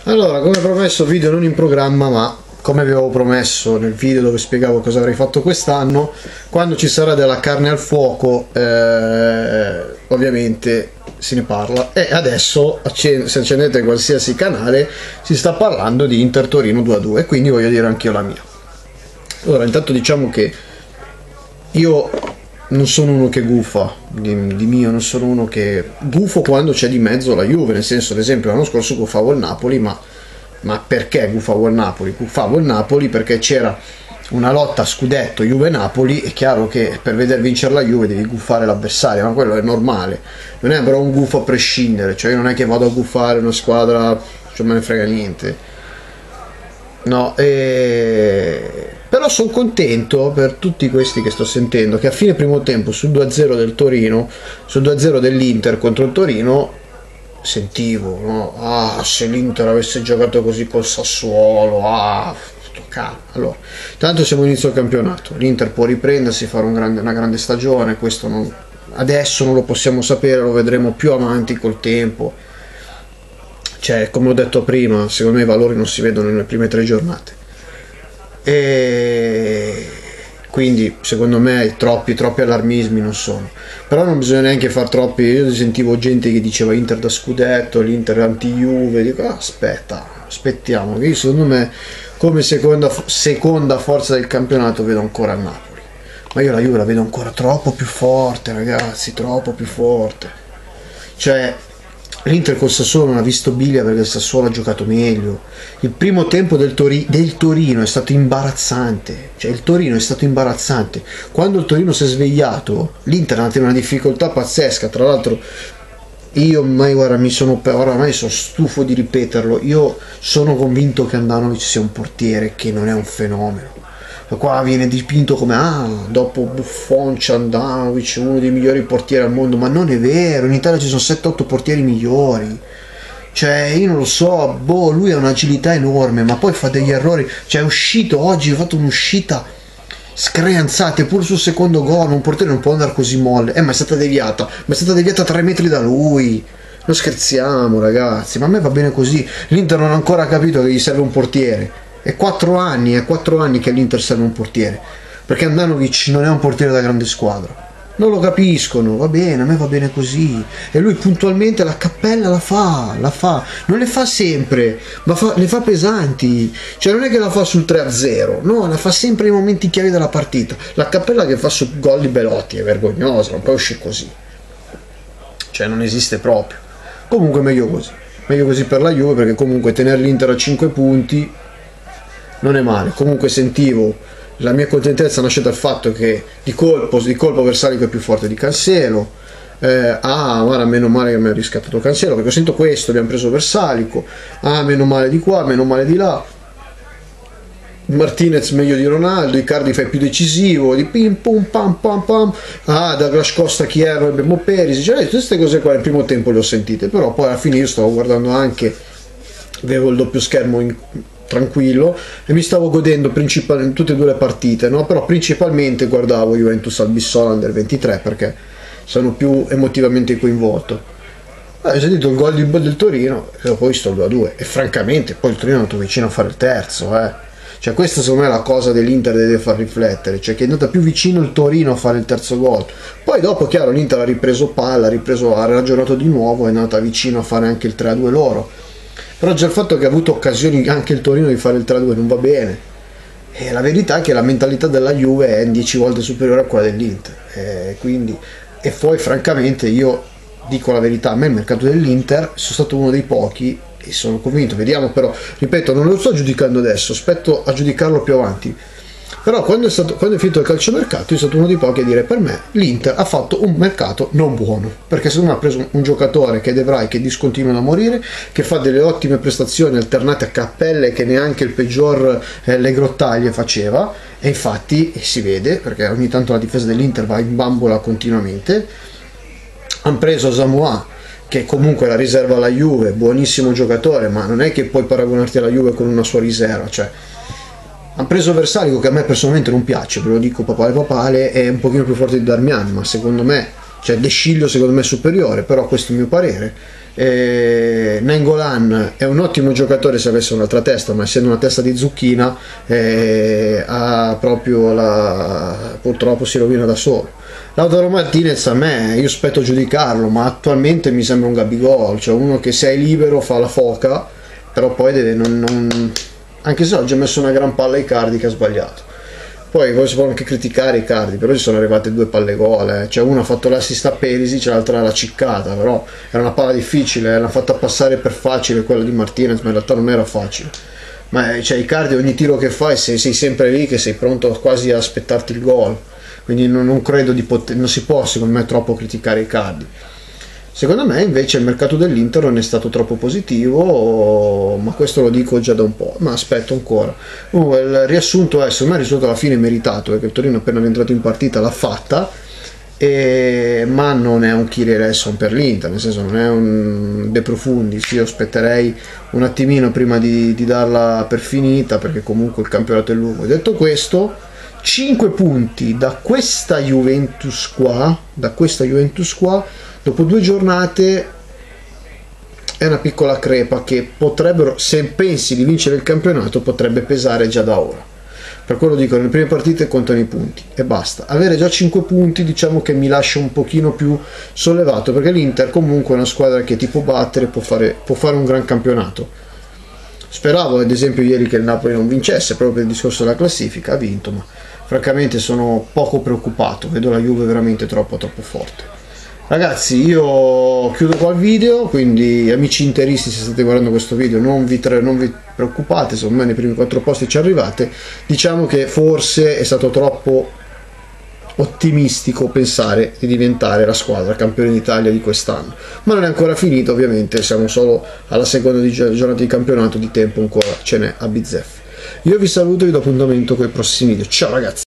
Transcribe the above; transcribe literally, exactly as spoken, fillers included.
Allora, come promesso, video non in programma, ma come vi avevo promesso nel video dove spiegavo cosa avrei fatto quest'anno, quando ci sarà della carne al fuoco, eh, ovviamente se ne parla. E adesso, se accendete qualsiasi canale, si sta parlando di Inter Torino due a due, quindi voglio dire anch'io la mia. Allora, intanto diciamo che io non sono uno che gufa, di, di mio non sono uno che gufo quando c'è di mezzo la Juve, nel senso, ad esempio l'anno scorso gufavo il Napoli, ma, ma perché gufavo il Napoli? Gufavo il Napoli perché c'era una lotta a scudetto Juve-Napoli, è chiaro che per veder vincere la Juve devi gufare l'avversario, ma quello è normale, non è però un gufo a prescindere, cioè io non è che vado a gufare una squadra, cioè me ne frega niente, no, e... però sono contento per tutti questi che sto sentendo che a fine primo tempo sul due a zero del Torino, sul due a zero dell'Inter contro il Torino, sentivo, no? Ah, se l'Inter avesse giocato così col Sassuolo, ah, calma. Allora, tanto siamo inizio al campionato, l'Inter può riprendersi, fare un grande, una grande stagione, questo non, adesso non lo possiamo sapere, lo vedremo più avanti col tempo, cioè come ho detto prima, secondo me i valori non si vedono nelle prime tre giornate. E quindi secondo me troppi troppi allarmismi non sono, però non bisogna neanche far troppi. Io sentivo gente che diceva Inter da scudetto, l'Inter anti-Juve, dico ah, aspetta, aspettiamo. Io secondo me come seconda, seconda forza del campionato vedo ancora il Napoli, ma io la Juve la vedo ancora troppo più forte, ragazzi, troppo più forte. Cioè l'Inter col Sassuolo non ha visto biglia perché il Sassuolo ha giocato meglio. Il primo tempo del, Tori- del Torino è stato imbarazzante, cioè il Torino è stato imbarazzante. Quando il Torino si è svegliato, l'Inter ha avuto una difficoltà pazzesca. Tra l'altro io ormai, guarda, mi sono, oramai sono stufo di ripeterlo, io sono convinto che Andanovic sia un portiere che non è un fenomeno. Qua viene dipinto come ah, dopo Buffon c'è Andanovic, uno dei migliori portieri al mondo, ma non è vero, in Italia ci sono sette otto portieri migliori, cioè io non lo so, boh, lui ha un'agilità enorme, ma poi fa degli errori, cioè è uscito oggi, ha fatto un'uscita screanzata, pure sul secondo gol, un portiere non può andare così molle, eh ma è stata deviata, ma è stata deviata tre metri da lui, non scherziamo ragazzi, ma a me va bene così, l'Inter non ha ancora capito che gli serve un portiere. È quattro anni, è quattro anni che all'Inter serve un portiere, perché Andanovic non è un portiere da grande squadra. Non lo capiscono, va bene, a me va bene così. E lui puntualmente la cappella la fa, la fa. Non le fa sempre, ma fa, le fa pesanti. Cioè non è che la fa sul tre a zero, no, la fa sempre nei momenti chiave della partita. La cappella che fa sul gol di Belotti è vergognosa, non può uscire così. Cioè non esiste proprio. Comunque meglio così. Meglio così per la Juve, perché comunque tenere l'Inter a cinque punti non è male. Comunque sentivo, la mia contentezza nasce dal fatto che di colpo, di colpo Versalico è più forte di Cancelo, eh, ah guarda, meno male che mi ha riscattato Cancelo, perché ho sentito questo, abbiamo preso Versalico, ah meno male di qua, meno male di là, Martinez meglio di Ronaldo, Icardi fa più decisivo, di pim pum pam pam pam, ah Douglas Costa chi era, abbiamo Perisic, cioè, tutte queste cose qua nel primo tempo le ho sentite, però poi alla fine io stavo guardando anche, avevo il doppio schermo in tranquillo e mi stavo godendo principalmente tutte e due le partite, no? Però principalmente guardavo Juventus Albissola Under ventitré perché sono più emotivamente coinvolto. Eh, ho sentito il gol del Torino e poi ho visto il due a due e francamente poi il Torino è andato vicino a fare il terzo, eh. Cioè questa secondo me è la cosa dell'Inter deve far riflettere, cioè che è andata più vicino il Torino a fare il terzo gol, poi dopo chiaro l'Inter ha ripreso palla, ha ripreso, ha ragionato di nuovo, è andata vicino a fare anche il tre a due loro. Però già il fatto che ha avuto occasioni anche il Torino di fare il tre a due non va bene, e la verità è che la mentalità della Juve è dieci volte superiore a quella dell'Inter, e quindi, e poi francamente io dico la verità, a me il mercato dell'Inter sono stato uno dei pochi e sono convinto, vediamo, però ripeto non lo sto giudicando adesso, aspetto a giudicarlo più avanti, però quando è, stato, quando è finito il calciomercato io sono stato uno dei pochi a dire per me l'Inter ha fatto un mercato non buono, perché secondo me ha preso un giocatore che è De Vrij, che discontinua da morire, che fa delle ottime prestazioni alternate a cappelle che neanche il peggior eh, Le Grottaglie faceva, e infatti si vede perché ogni tanto la difesa dell'Inter va in bambola continuamente. Hanno preso Samoa, che comunque la riserva alla Juve, buonissimo giocatore, ma non è che puoi paragonarti alla Juve con una sua riserva, cioè hanno preso Versalico, che a me personalmente non piace, ve lo dico papale papale, è un pochino più forte di Darmian, ma secondo me, cioè De Sciglio secondo me è superiore, però questo è il mio parere, Eh, Nainggolan è un ottimo giocatore se avesse un'altra testa, ma essendo una testa di zucchina eh, ha proprio la... purtroppo si rovina da solo. Lautaro Martinez, a me, io aspetto a giudicarlo, ma attualmente mi sembra un Gabigol, cioè uno che se è libero fa la foca, però poi deve non, non... anche se oggi ha messo una gran palla ai Icardi che ha sbagliato. Poi, poi si può anche criticare i Icardi, però ci sono arrivate due palle gol, eh. Cioè una ha fatto l'assist a Perisic, l'altra l'ha ciccata, però era una palla difficile, l'ha fatta passare per facile quella di Martinez, ma in realtà non era facile. Ma cioè Icardi ogni tiro che fai sei, sei sempre lì che sei pronto quasi a aspettarti il gol, quindi non, non credo di poter, non si può secondo me troppo criticare Icardi. Secondo me invece il mercato dell'Inter non è stato troppo positivo, ma questo lo dico già da un po', ma aspetto ancora. Comunque il riassunto è, secondo me il risultato alla fine è meritato, perché il Torino appena rientrato in partita l'ha fatta, e... ma non è un Kyriel Esson per l'Inter, nel senso non è un De Profundis. Io aspetterei un attimino prima di, di darla per finita, perché comunque il campionato è lungo. Detto questo, cinque punti da questa Juventus qua, da questa Juventus qua, dopo due giornate è una piccola crepa che potrebbero, se pensi di vincere il campionato, potrebbe pesare già da ora. Per quello dico, nelle prime partite contano i punti e basta. Avere già cinque punti diciamo che mi lascia un pochino più sollevato, perché l'Inter comunque è una squadra che ti può battere, può fare, può fare un gran campionato. Speravo ad esempio ieri che il Napoli non vincesse proprio per il discorso della classifica, ha vinto, ma francamente sono poco preoccupato, vedo la Juve veramente troppo troppo forte. Ragazzi, io chiudo qua il video, quindi amici interisti, se state guardando questo video non vi, non vi preoccupate, secondo me nei primi quattro posti ci arrivate. Diciamo che forse è stato troppo ottimistico pensare di diventare la squadra campione d'Italia di quest'anno, ma non è ancora finito, ovviamente siamo solo alla seconda di giornata di campionato, di tempo ancora ce n'è a bizzeffe. Io vi saluto e vi do appuntamento con i prossimi video, ciao ragazzi!